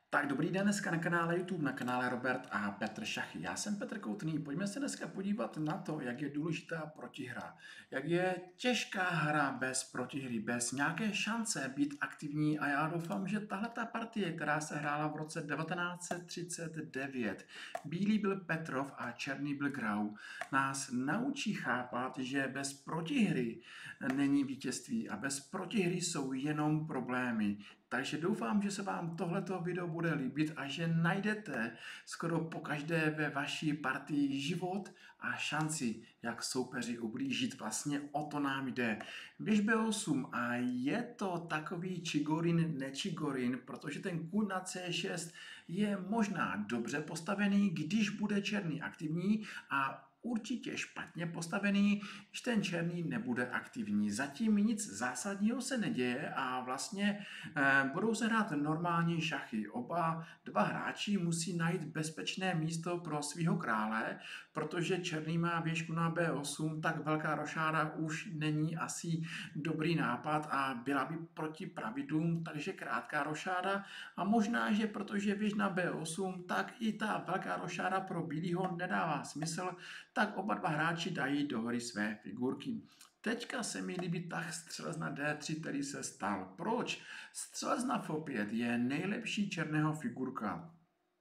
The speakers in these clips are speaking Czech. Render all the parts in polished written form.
Tak dobrý den dneska na kanále YouTube, na kanále Robert a Petr Šachy. Já jsem Petr Koutný, pojďme se dneska podívat na to, jak je důležitá protihra. Jak je těžká hra bez protihry, bez nějaké šance být aktivní a já doufám, že tahleta partie, která se hrála v roce 1939, bílý byl Petrov a černý byl Grau, nás naučí chápat, že bez protihry není vítězství a bez protihry jsou jenom problémy. Takže doufám, že se vám tohleto video bude líbit a že najdete skoro pokaždé ve vaší partii život a šanci, jak soupeři ublížit. Vlastně o to nám jde. Věž B8 a je to takový čigorin, nečigorin, protože ten kůň na C6 je možná dobře postavený, když bude černý aktivní a určitě špatně postavený, když ten černý nebude aktivní. Zatím nic zásadního se neděje a vlastně budou se hrát normální šachy. Oba dva hráči musí najít bezpečné místo pro svého krále, protože černý má věžku na B8, tak velká rošáda už není asi dobrý nápad a byla by proti pravidlům, takže krátká rošáda a možná, že protože věž na B8, tak i ta velká rošáda pro bílýho nedává smysl, tak oba dva hráči dají do hry své figurky. Teďka se mi líbí tah střelec na D3, který se stal. Proč? Střelec na F5 je nejlepší černého figurka.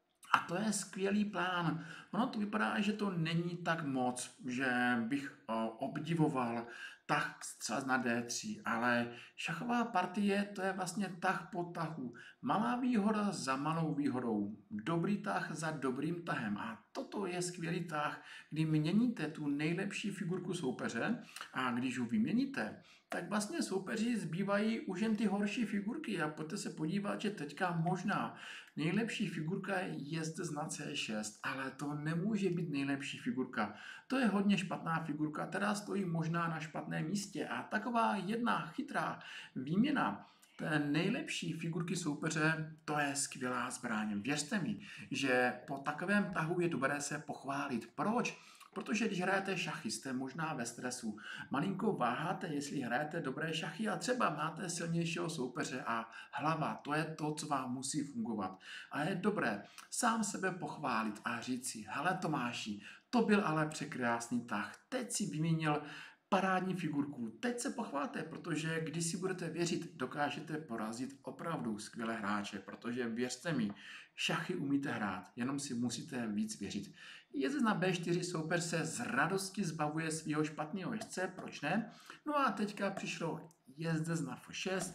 A to je skvělý plán. Ono to vypadá, že to není tak moc, že bych obdivoval tah střelec na D3, ale šachová partie to je vlastně tah po tahu. Malá výhoda za malou výhodou. Dobrý tah za dobrým tahem. A toto je skvělý tah, kdy měníte tu nejlepší figurku soupeře a když ho vyměníte, tak vlastně soupeři zbývají už jen ty horší figurky a pojďte se podívat, že teďka možná nejlepší figurka je zde na C6, ale to nemůže být nejlepší figurka. To je hodně špatná figurka, která stojí možná na špatném místě a taková jedna chytrá výměna té nejlepší figurky soupeře, to je skvělá zbraň. Věřte mi, že po takovém tahu je dobré se pochválit. Proč? Protože když hrajete šachy, jste možná ve stresu. Malinko váháte, jestli hrajete dobré šachy a třeba máte silnějšího soupeře a hlava, to je to, co vám musí fungovat. A je dobré sám sebe pochválit a říct si, hele Tomáši, to byl ale překrásný tah, teď si vyměnil parádní figurku. Teď se pochválte, protože když si budete věřit, dokážete porazit opravdu skvělé hráče, protože věřte mi, šachy umíte hrát, jenom si musíte víc věřit. Jezdec na B4 soupeř se z radosti zbavuje svého špatného jezdce, proč ne? No a teďka přišlo jezdec na F6,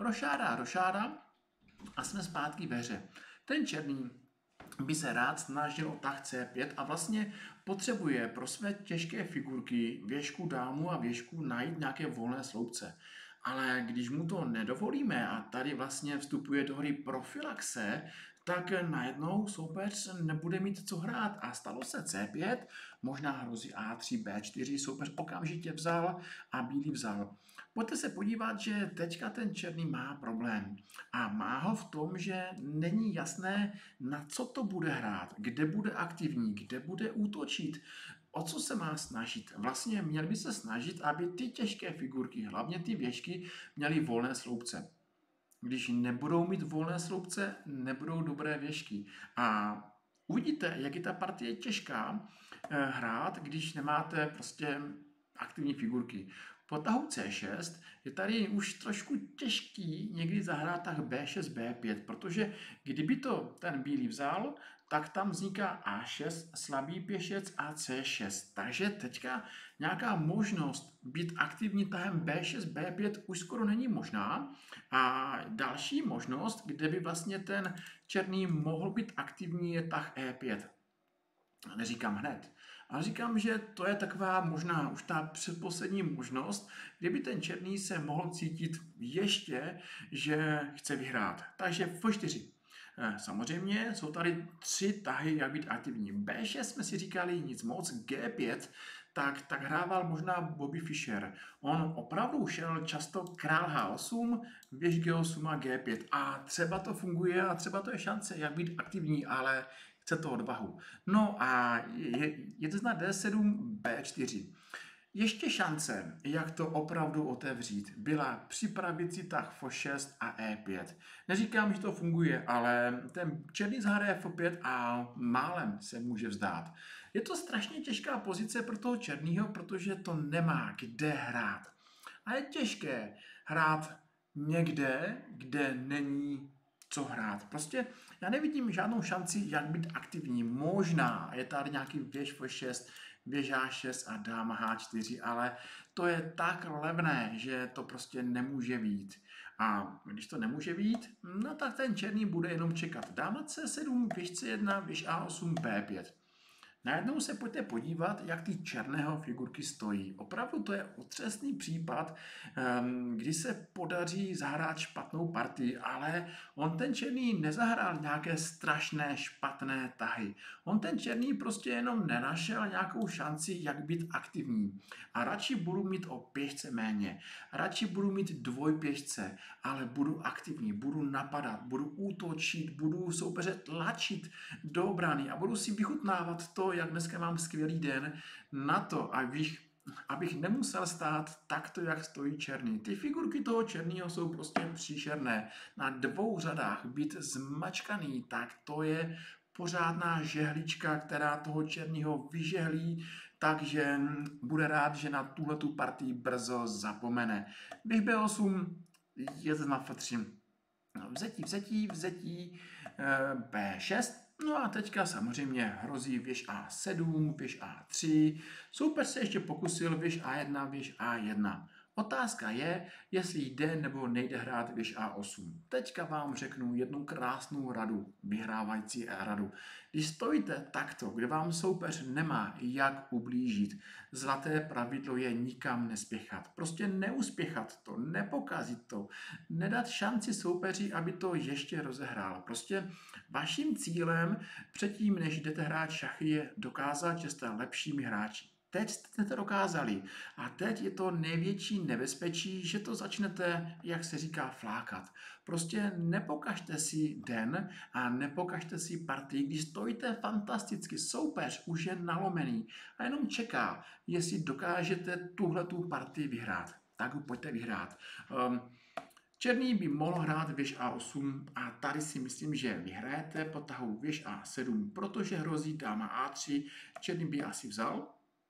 rošáda a jsme zpátky ve hře. Ten černý by se rád snažil o tah C5 a vlastně potřebuje pro své těžké figurky věžku dámu a věžku najít nějaké volné sloupce. Ale když mu to nedovolíme a tady vlastně vstupuje do hry profilaxe, tak najednou soupeř nebude mít co hrát a stalo se C5, možná hrozí A3, B4, soupeř okamžitě vzal a bílý vzal. Pojďte se podívat, že teďka ten černý má problém a má ho v tom, že není jasné, na co to bude hrát, kde bude aktivní, kde bude útočit, o co se má snažit. Vlastně měl by se snažit, aby ty těžké figurky, hlavně ty věžky, měly volné sloupce. Když nebudou mít volné sloupce, nebudou dobré věžky. A uvidíte, jak je ta partie těžká hrát, když nemáte prostě aktivní figurky. Po tahu C6 je tady už trošku těžký někdy zahrát tah B6, B5, protože kdyby to ten bílý vzal, tak tam vzniká A6, slabý pěšec a C6. Takže teďka nějaká možnost být aktivní tahem B6, B5 už skoro není možná. A další možnost, kde by vlastně ten černý mohl být aktivní, je tah E5. Neříkám hned, ale říkám, že to je taková možná už ta předposlední možnost, kdyby ten černý se mohl cítit ještě, že chce vyhrát. Takže F4. Samozřejmě jsou tady 3 tahy, jak být aktivní. B6 jsme si říkali nic moc, G5, tak hrával možná Bobby Fischer. On opravdu šel často král H8, věž G8 a G5 a třeba to funguje a třeba to je šance, jak být aktivní, ale chce to odvahu. No a jezdec na D7, B4. Ještě šance, jak to opravdu otevřít, byla připravit si tah F6 a E5. Neříkám, že to funguje, ale ten černý zahraje F5 a málem se může vzdát. Je to strašně těžká pozice pro toho černýho, protože to nemá kde hrát. A je těžké hrát někde, kde není co hrát. Prostě já nevidím žádnou šanci, jak být aktivní. Možná je tady nějaký věž F6, věž H6 a dáma H4, ale to je tak levné, že to prostě nemůže být. A když to nemůže být, no tak ten černý bude jenom čekat. Dáma C7, věž C1, věž A8, B5. Najednou se pojďte podívat, jak ty černého figurky stojí. Opravdu to je otřesný případ, kdy se podaří zahrát špatnou partii, ale on ten černý nezahrál nějaké strašné špatné tahy. On ten černý prostě jenom nenašel nějakou šanci, jak být aktivní. A radši budu mít o pěšce méně, radši budu mít dvojpěšce, ale budu aktivní, budu napadat, budu útočit, budu soupeře tlačit do obrany a budu si vychutnávat to, jak dneska mám skvělý den, na to, abych nemusel stát takto, jak stojí černý. Ty figurky toho černého jsou prostě příšerné. Na 2 řadách být zmačkaný, tak to je pořádná žehlička, která toho černého vyžehlí, takže bude rád, že na tuhletu partii brzo zapomene. Běh B8, jezd na F3. Vzetí, B6. No a teďka samozřejmě hrozí věž A7, věž A3. Soupeř se ještě pokusil věž A1, věž A1. Otázka je, jestli jde nebo nejde hrát věž A8. Teďka vám řeknu jednu krásnou radu, vyhrávající radu. Když stojíte takto, kde vám soupeř nemá jak ublížit, zlaté pravidlo je nikam nespěchat. Prostě neuspěchat to, nepokazit to, nedat šanci soupeři, aby to ještě rozehrál. Prostě vaším cílem předtím, než jdete hrát šachy, je dokázat, že jste lepšími hráči. Teď jste to dokázali a teď je to největší nebezpečí, že to začnete, jak se říká, flákat. Prostě nepokažte si den a nepokažte si partii, když stojíte fantasticky. Soupeř už je nalomený a jenom čeká, jestli dokážete tuhletu partii vyhrát. Tak ho pojďte vyhrát. Černý by mohl hrát věž A8 a tady si myslím, že vyhrajete po tahu věž A7, protože hrozí dáma A3, černý by asi vzal.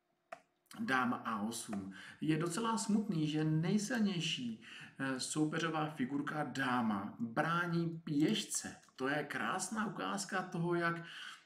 Dáma A8. Je docela smutný, že nejsilnější soupeřová figurka dáma brání pěšce. To je krásná ukázka toho, jak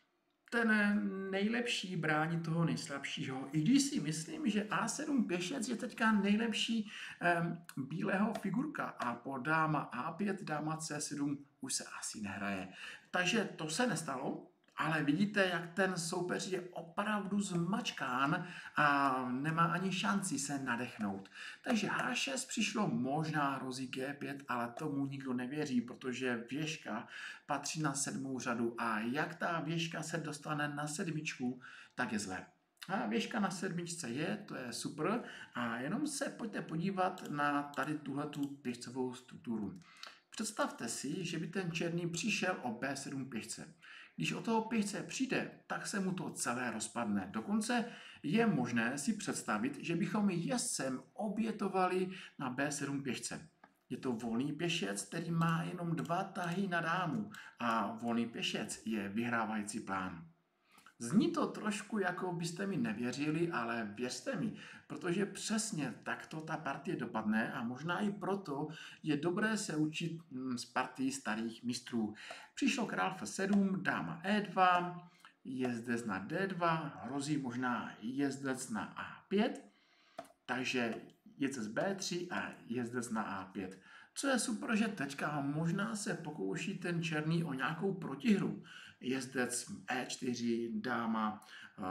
ten nejlepší brání toho nejslabšího. I když si myslím, že A7 pěšec je teďka nejlepší bílého figurka a po dáma A5, dáma C7 už se asi nehraje. Takže to se nestalo. Ale vidíte, jak ten soupeř je opravdu zmačkán a nemá ani šanci se nadechnout. Takže H6 přišlo, možná hrozí G5, ale tomu nikdo nevěří, protože věžka patří na 7. řadu a jak ta věžka se dostane na 7, tak je zlé. A věžka na 7 je, to je super a jenom se pojďte podívat na tady tuhletu pěšcovou strukturu. Představte si, že by ten černý přišel o B7 pěšce. Když o toho pěšce přijde, tak se mu to celé rozpadne. Dokonce je možné si představit, že bychom jezdcem obětovali na B7 pěšce. Je to volný pěšec, který má jenom 2 tahy na dámu a volný pěšec je vyhrávající plán. Zní to trošku, jako byste mi nevěřili, ale věřte mi, protože přesně takto ta partie dopadne a možná i proto je dobré se učit z partií starých mistrů. Přišel král F7, dáma E2, jezdec na D2, hrozí možná jezdec na A5, takže jezdec B3 a jezdec na A5. Co je super, že teďka možná se pokouší ten černý o nějakou protihru. Jezdec E4, dáma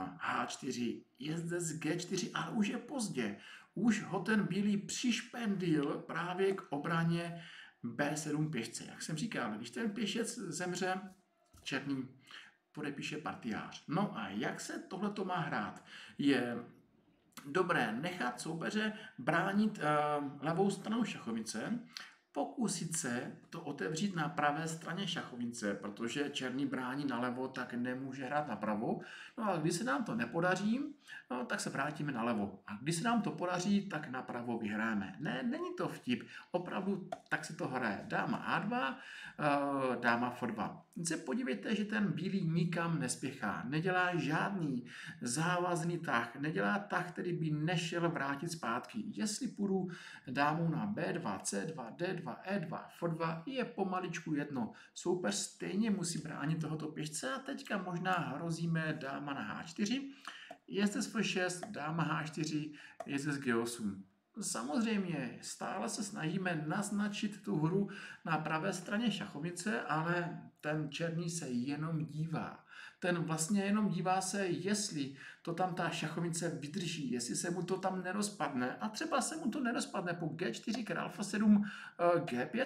H4, jezdec G4, ale už je pozdě. Už ho ten bílý přišpendil právě k obraně B7 pěšce. Jak jsem říkal, když ten pěšec zemře, černý podepíše partiář. No a jak se tohleto má hrát? Je dobré nechat soupeře bránit levou stranou šachovice, pokusit se to otevřít na pravé straně šachovnice, protože černý brání nalevo, tak nemůže hrát napravo. No a když se nám to nepodaří, no, tak se vrátíme nalevo. A když se nám to podaří, tak napravo vyhráme. Ne, není to vtip. Opravdu tak se to hraje. Dáma A2, dáma F2. Se podívejte, že ten bílý nikam nespěchá. Nedělá žádný závazný tah. Nedělá tah, který by nešel vrátit zpátky. Jestli půjdu dámou na B2, C2, D2, E2, F2, je pomaličku jedno. Soupeř stejně musí bránit tohoto pěšce a teďka možná hrozíme dáma na H4, jezdec F6, dáma H4, jezdec G8. Samozřejmě, stále se snažíme naznačit tu hru na pravé straně šachovnice, ale ten černý se jenom dívá. Ten vlastně jenom dívá se, jestli to tam ta šachovnice vydrží, jestli se mu to tam nerozpadne. A třeba se mu to nerozpadne po G4, král F7, G5,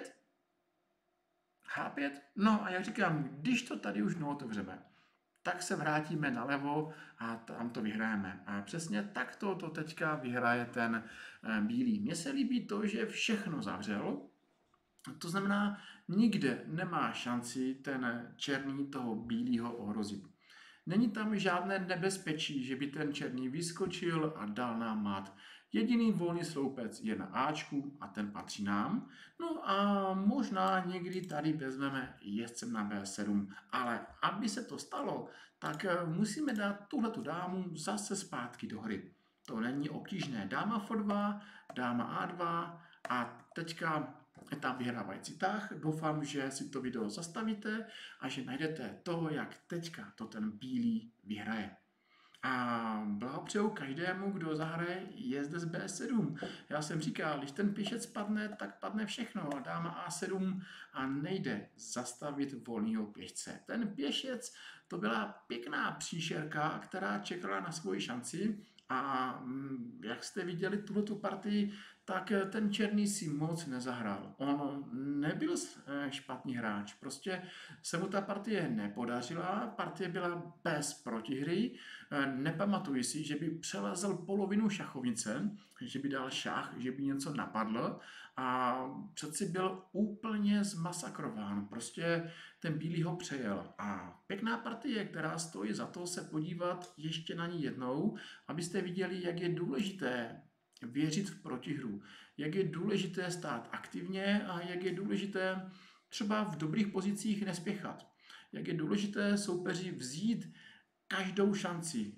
H5. No a jak říkám, když to tady už neotevřeme, tak se vrátíme nalevo a tam to vyhrajeme. A přesně takto to teďka vyhraje ten bílý. Mně se líbí to, že všechno zavřel, to znamená, nikde nemá šanci ten černý toho bílého ohrozit. Není tam žádné nebezpečí, že by ten černý vyskočil a dal nám mat. Jediný volný sloupec je na Ačku a ten patří nám. No a možná někdy tady vezmeme jezdcem na B7, ale aby se to stalo, tak musíme dát tuhletu dámu zase zpátky do hry. To není obtížné. Dáma F2, dáma A2 a teďka je tam vyhrávající tah. Doufám, že si to video zastavíte a že najdete to, jak teďka to ten bílý vyhraje. A blahopřeju každému, kdo zahraje jezdec B7. Já jsem říkal, když ten pěšec padne, tak padne všechno. Dáma A7 a nejde zastavit volného pěšce. Ten pěšec, to byla pěkná příšerka, která čekala na svoji šanci. A jak jste viděli tuhletu partii, tak ten černý si moc nezahrál. On nebyl špatný hráč, prostě se mu ta partie nepodařila, partie byla bez protihry, nepamatuji si, že by přelezl polovinu šachovnice, že by dal šach, že by něco napadl a přeci byl úplně zmasakrován, prostě ten bílý ho přejel. A pěkná partie, která stojí za to se podívat ještě na ní jednou, abyste viděli, jak je důležité věřit v protihru, jak je důležité stát aktivně a jak je důležité třeba v dobrých pozicích nespěchat, jak je důležité soupeři vzít každou šanci,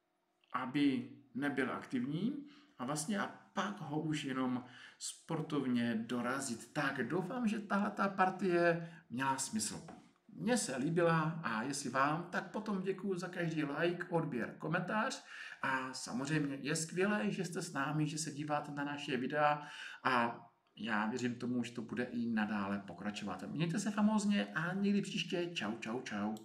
aby nebyl aktivní a vlastně a pak ho už jenom sportovně dorazit. Tak doufám, že tahleta partie měla smysl. Mně se líbila a jestli vám, tak potom děkuji za každý like, odběr, komentář a samozřejmě je skvělé, že jste s námi, že se díváte na naše videa a já věřím tomu, že to bude i nadále pokračovat. Mějte se famózně a někdy příště. Čau, čau, čau.